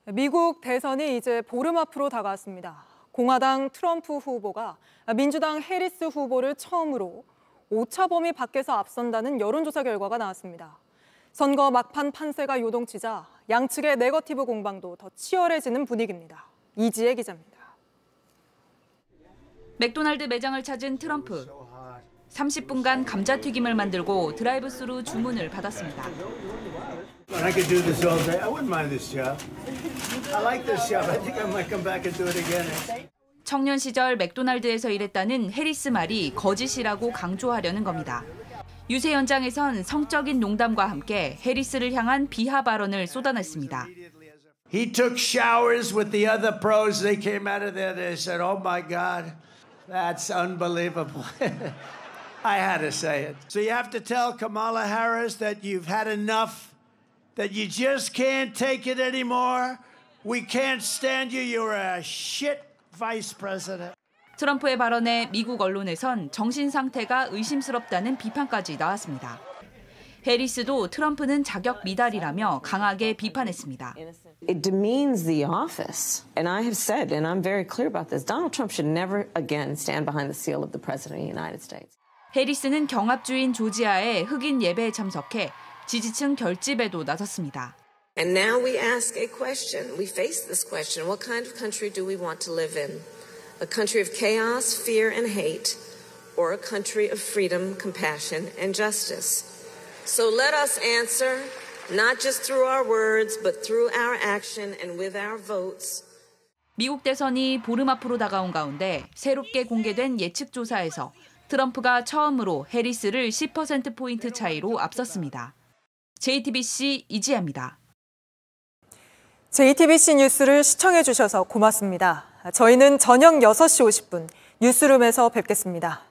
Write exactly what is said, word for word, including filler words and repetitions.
미국 대선이 이제 보름 앞으로 다가왔습니다. 공화당 트럼프 후보가 민주당 해리스 후보를 처음으로 오차 범위 밖에서 앞선다는 여론조사 결과가 나왔습니다. 선거 막판 판세가 요동치자 양측의 네거티브 공방도 더 치열해지는 분위기입니다. 이지혜 기자입니다. 맥도날드 매장을 찾은 트럼프. 삼십 분간 감자튀김을 만들고 드라이브스루 주문을 받았습니다. I could do this all day. I wouldn't mind this job. I like this job. I think I might come back and do it again. 청년 시절 맥도날드에서 일했다는 해리스 말이 거짓이라고 강조하려는 겁니다. 유세 현장에선 성적인 농담과 함께 해리스를 향한 비하 발언을 쏟아냈습니다. He took showers with the other pros. They came out of there. They said, "Oh my God, that's unbelievable." I had to say it. So you have to tell Kamala Harris that you've had enough, that you just can't take it anymore. We can't stand you. You're a shit vice president. 트럼프의 발언에 미국 언론에선 정신 상태가 의심스럽다는 비판까지 나왔습니다. 해리스도 트럼프는 자격 미달이라며 강하게 비판했습니다. It demeans the office. And I have said, and I'm very clear about this, Donald Trump should never again stand behind the seal of the President of the United States. 해리스는 경합주인 조지아의 흑인 예배에 참석해 지지층 결집에도 나섰습니다. And now we ask a question. We face this question. What kind of country do we want to live in? A country of chaos, fear, and hate, or a country of freedom, compassion, and justice? So let us answer, not just through our words, but through our action and with our votes. 미국 대선이 보름 앞으로 다가온 가운데 새롭게 공개된 예측 조사에서 트럼프가 처음으로 해리스를 십 퍼센트 포인트 차이로 앞섰습니다. 제이티비씨 이지혜입니다. 제이티비씨 뉴스를 시청해 주셔서 고맙습니다. 저희는 저녁 여섯 시 오십 분 뉴스룸에서 뵙겠습니다.